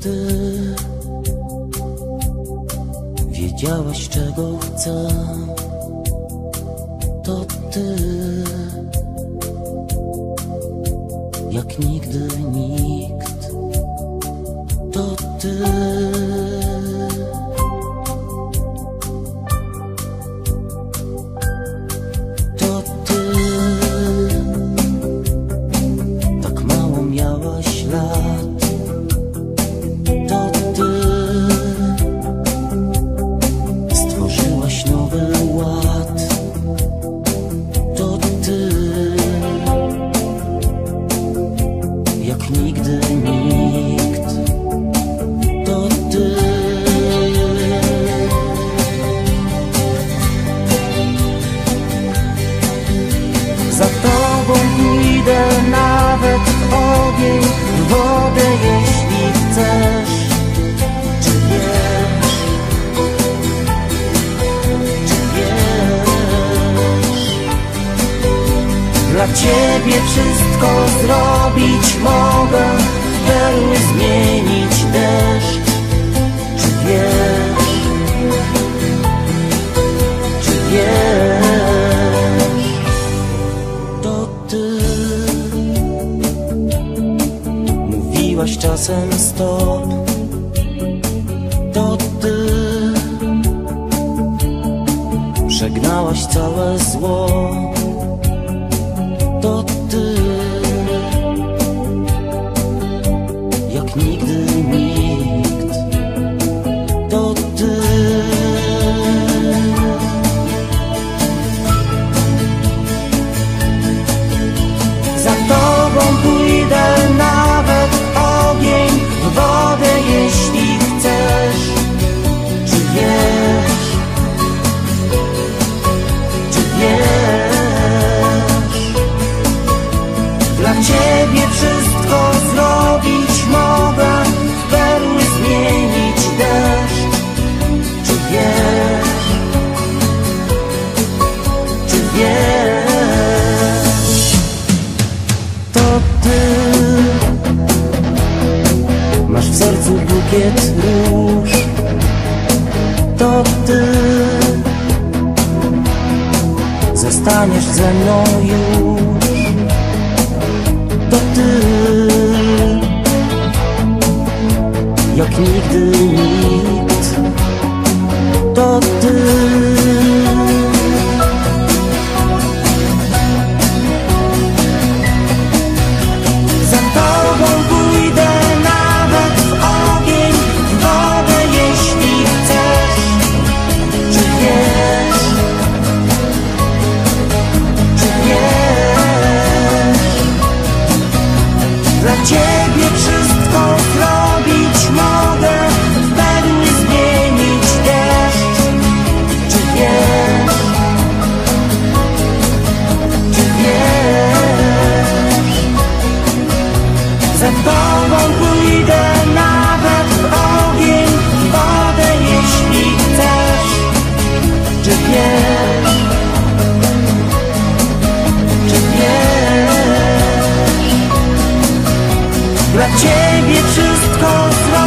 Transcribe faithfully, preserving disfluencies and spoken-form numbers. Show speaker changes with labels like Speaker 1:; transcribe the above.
Speaker 1: ty wiedziałaś, czego chcę, to ty jak nigdy nikt, to ty. To ty tak mało miałaś lat, to ty stworzyłaś nowy ład, to ty jak nigdy nikt, to ty. Za tobą pójdę nawet w ogień, w wodę, jeśli chcesz. Czy wiesz, czy wiesz, dla ciebie wszystko zrobić mogę, perły zmienić deszcz. Czy wiesz, czy wiesz, to ty mówiłaś czasem stop, to ty przegnałaś całe zło, to ty jak nigdy nikt, to ty. Za tobą pójdę nawet w ogień, w wodę, jeśli chcesz. Czy wiesz, czy wiesz, dla ciebie wszystko zrobić mogę, perły zmienić deszcz. Czy wiesz, czy wiesz, to ty masz w sercu bukiet róż, to ty zostaniesz ze mną już, to ty jak nigdy nikt, to ty. Za tobą pójdę nawet w ogień, w wodę, jeśli chcesz. Czy wiesz, czy wiesz, dla ciebie wszystko zrobić mogę, perły zmienić deszcz. Czy wiesz, czy wiesz, za tobą pójdę nawet w ogień, w wodę, jeśli chcesz. Czy wiesz, czy wiesz, dla ciebie wszystko zrobię.